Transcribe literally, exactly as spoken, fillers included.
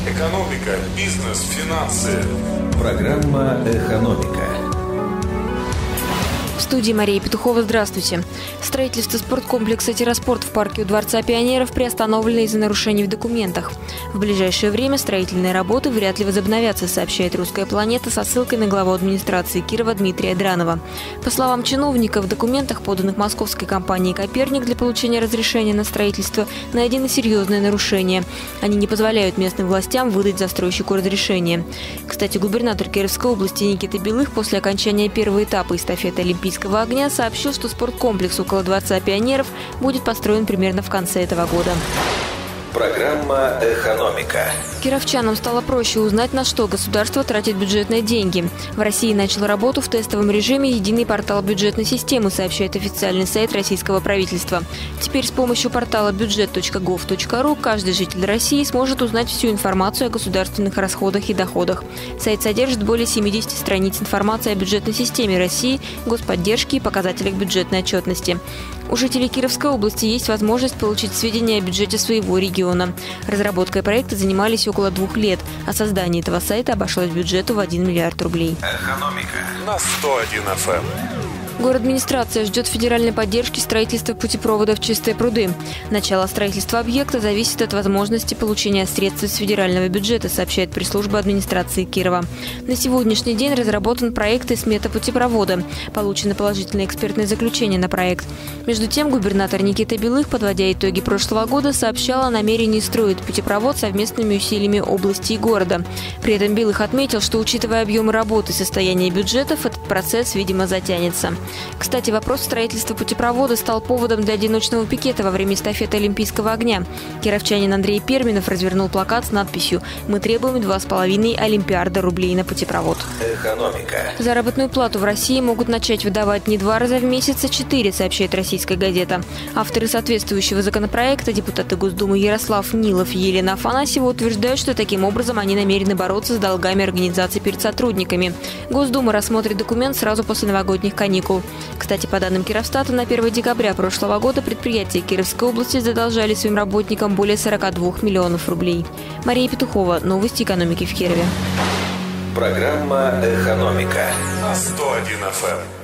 Экономика, бизнес, финансы. Программа «Экономика». В студии Мария Петухова. Здравствуйте. Строительство спорткомплекса «Тироспорт» в парке у Дворца пионеров приостановлено из-за нарушений в документах. В ближайшее время строительные работы вряд ли возобновятся, сообщает «Русская планета» со ссылкой на главу администрации Кирова Дмитрия Дранова. По словам чиновника, в документах, поданных московской компанией «Коперник» для получения разрешения на строительство, найдено серьезное нарушение. Они не позволяют местным властям выдать застройщику разрешение. Кстати, губернатор Кировской области Никита Белых после окончания первого этапа эстафеты Олимпийского огня сообщил, что спорткомплекс около Дворца пионеров будет построен примерно в конце этого года. Программа «Экономика». Кировчанам стало проще узнать, на что государство тратит бюджетные деньги. В России начал работу в тестовом режиме единый портал бюджетной системы, сообщает официальный сайт российского правительства. Теперь с помощью портала бюджет точка гов точка ру каждый житель России сможет узнать всю информацию о государственных расходах и доходах. Сайт содержит более семидесяти страниц информации о бюджетной системе России, господдержке и показателях бюджетной отчетности. У жителей Кировской области есть возможность получить сведения о бюджете своего региона. Разработкой проекта занимались около двух лет, а создание этого сайта обошлось бюджету в один миллиард рублей. Экономика. На сто один эф эм. Город-администрация ждет федеральной поддержки строительства путепровода в Чистые пруды. Начало строительства объекта зависит от возможности получения средств из федерального бюджета, сообщает пресс-служба администрации Кирова. На сегодняшний день разработан проект и смета путепровода. Получено положительное экспертное заключение на проект. Между тем, губернатор Никита Белых, подводя итоги прошлого года, сообщал о намерении строить путепровод совместными усилиями области и города. При этом Белых отметил, что, учитывая объемы работы и состояние бюджетов, этот процесс, видимо, затянется. Кстати, вопрос строительства путепровода стал поводом для одиночного пикета во время эстафеты Олимпийского огня. Кировчанин Андрей Перминов развернул плакат с надписью «Мы требуем два с половиной олимпиарда рублей на путепровод». Экономика. Заработную плату в России могут начать выдавать не два раза в месяц, а четыре, сообщает «Российская газета». Авторы соответствующего законопроекта, депутаты Госдумы Ярослав Нилов и Елена Афанасьева, утверждают, что таким образом они намерены бороться с долгами организаций перед сотрудниками. Госдума рассмотрит документ сразу после новогодних каникул. Кстати, по данным Кировстата, на первое декабря прошлого года предприятия Кировской области задолжали своим работникам более сорока двух миллионов рублей. Мария Петухова. Новости экономики в Кирове. Программа «Экономика». На сто один эф эм.